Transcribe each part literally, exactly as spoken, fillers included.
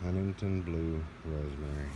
Huntington Blue Rosemary.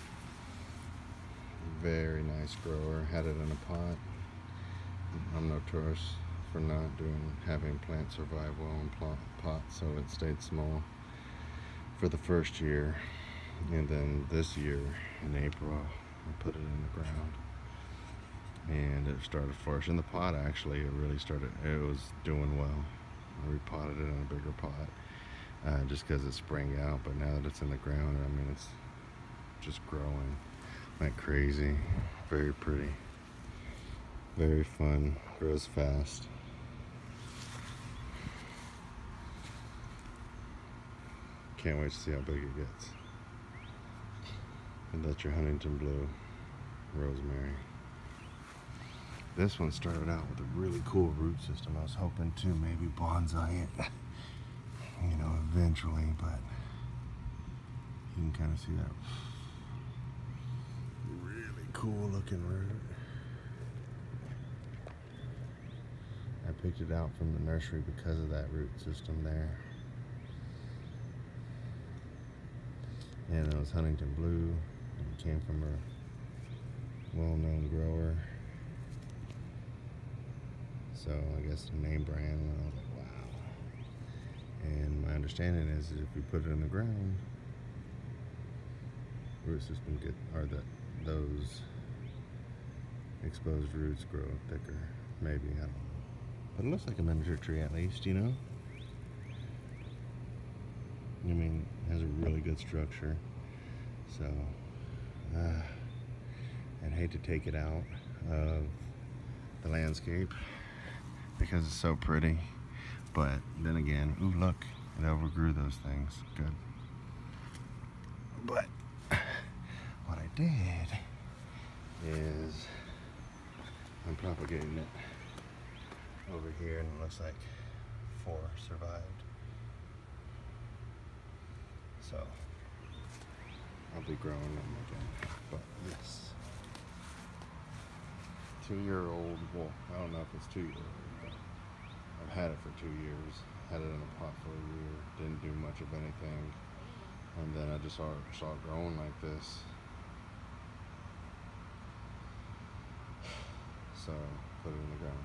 Very nice grower. Had it in a pot. I'm notorious for not doing having plants survive well in pots, so it stayed small for the first year, and then this year in April I put it in the ground and it started flourishing. The pot actually, it really started, it was doing well. I repotted it in a bigger pot uh, just because it sprang out, but now that it's in the ground, I mean, it's just growing like crazy. Very pretty, very fun, grows fast. Can't wait to see how big it gets. And that's your Huntington Blue Rosemary. This one started out with a really cool root system. I was hoping to maybe bonsai it, you know, eventually, but you can kind of see that really cool looking root. I picked it out from the nursery because of that root system there. And it was Huntington Blue. It came from a well-known grower. So I guess the name brand, and I was like, wow. And my understanding is that if you put it in the ground, root system get, or that those exposed roots grow thicker. Maybe, I don't know. But it looks like a miniature tree at least, you know? I mean, it has a really good structure. So, uh, I'd hate to take it out of the landscape because it's so pretty. But then again, ooh, look, it overgrew those things. Good. But what I did is I'm propagating it over here, and it looks like four survived. So I'll be growing them again. But this two-year-old, well, I don't know if it's two-year-old, but I've had it for two years. Had it in a pot for a year. Didn't do much of anything, and then I just saw it, saw it growing like this. So put it in the ground.